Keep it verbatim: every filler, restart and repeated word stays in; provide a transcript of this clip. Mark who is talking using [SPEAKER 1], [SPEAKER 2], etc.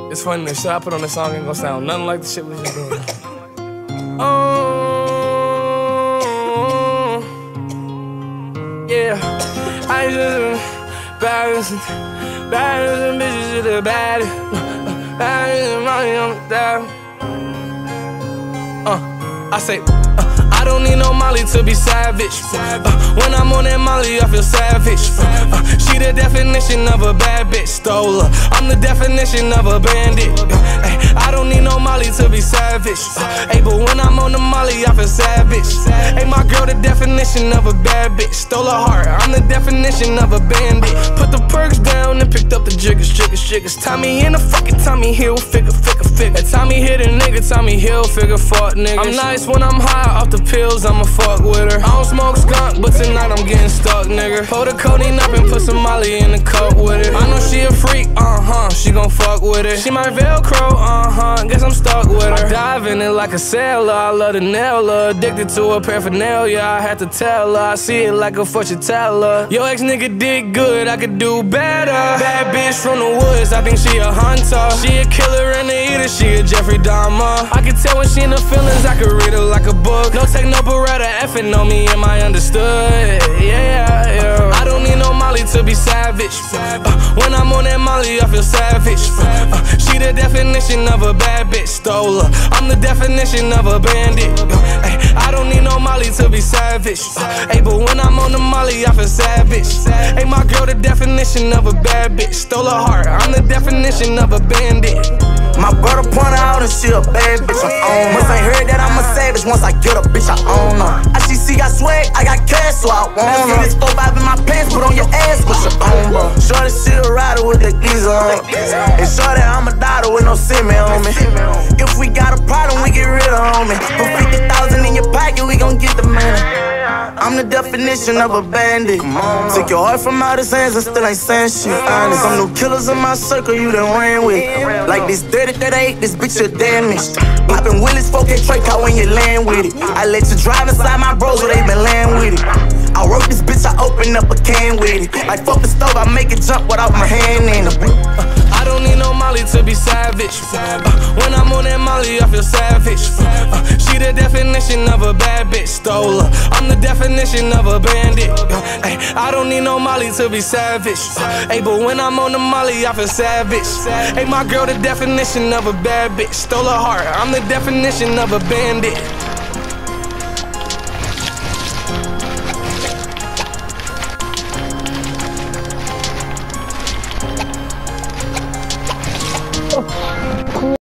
[SPEAKER 1] It's funny, the shit I put on this song ain't gonna sound nothing like the shit we just doing. Oh, yeah. I just baddest, baddest bitches to the baddest, baddest money on the dial. Uh, I say. I don't need no Molly to be savage. Uh, when I'm on that Molly, I feel savage. Uh, uh, she the definition of a bad bitch. Stole her. I'm the definition of a bandit. Uh, ay, I don't need no Molly to be savage. Uh, ay, but when I'm on the Molly, I feel savage. Hey, my girl, the definition of a bad bitch. Stole her heart. I'm the definition of a bandit. Put the perks down and picked up the jiggers, jiggers, jiggers. Tommy in the fucking Tommy Hill, figure, figure, figure. Tommy hit a nigga, Tommy Hill, figure, fuck niggas. I'm nice when I'm high off the pills, I'ma fuck with her. I don't smoke skunk, but tonight I'm getting stuck, nigga. Pull the codeine up and put some Molly in the cup with it. I know she a freak, uh-huh, she gon' fuck with it. She my Velcro, uh-huh, guess I'm stuck with her. I dive in it like a sailor, I love to nail her. Addicted to her paraphernalia, I had to tell her. I see it like a fortune teller. Yo ex nigga did good, I could do better. Bad bitch from the woods, I think she a hunter. She a killer and a eater, she a Jeffrey Dahmer. I can tell when she in the feelings, I could read her like a book. No tech, no beretta, effing on me, am I understood? Yeah, yeah. I don't need no Molly to be savage. Uh, when I'm on that Molly, I feel savage. Uh, uh, she the definition of a bad bitch. Stole her. I'm the definition of a bandit. Uh, ay, I don't need no Molly to be savage. Uh, ay, but when I'm on the Molly, I feel savage. Hey, my girl, the definition of a bad bitch. Stole her heart. I'm the definition of a bandit.
[SPEAKER 2] My brother point out and she a bad bitch, I own her. Must ain't heard that I'm a savage, once I get a bitch, I own her. I see C got swag, I got cash, so I want her. See this four five in my pants, put on your ass, but you own her. Shorty, she a rider with the geezer on. And shorty, I'm a daughter with no semen on me. If we got a problem, we get rid of homie. Put fifty thousand in your pocket, we gon' get the money. I'm the definition of a bandit. Took your heart from out his hands and still ain't saying shit. Honest, some new killers in my circle you done ran with. Like this dirty thirty-eight, this bitch you damaged. Poppin' Willis, four K Trey car when you land with it. I let you drive inside my bros where they been land with it. I wrote this bitch, I open up a can with it. Like fuck the stove, I make it jump without my hand in it.
[SPEAKER 1] I don't need no Molly to be savage. Uh, when I'm on that Molly, I feel savage. Uh, she the definition of a bad bitch. Stole her. I'm the definition of a bandit. Uh, ay, I don't need no Molly to be savage. Uh, ay, but when I'm on the Molly, I feel savage. Hey, my girl, the definition of a bad bitch. Stole her heart. I'm the definition of a bandit.